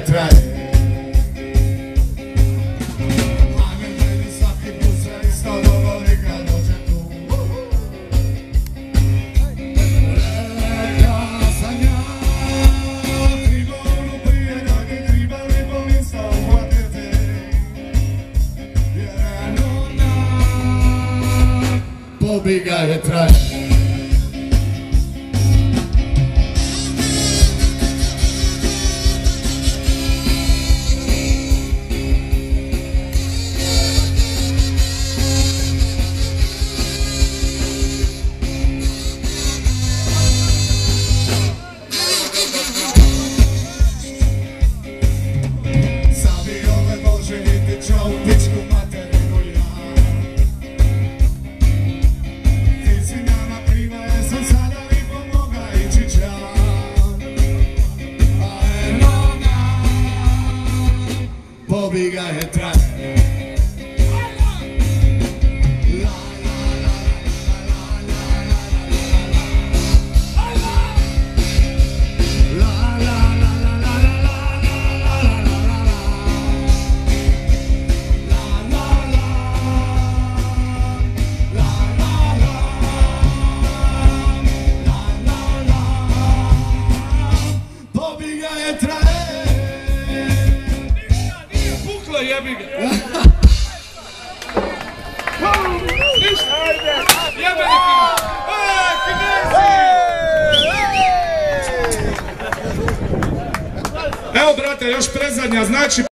traje. A ne meni svaki put se isto dogodi kad dođe tu. Rekla sam ja, triba ono prije da mi triba lipo lista uhvatiti. Jer ona pobiga je traje. Pobiga je traje. Pobiga je traje. Jebi ga! Ništa! Jebeni Kinezi! Evo brate, još predzadnja, znači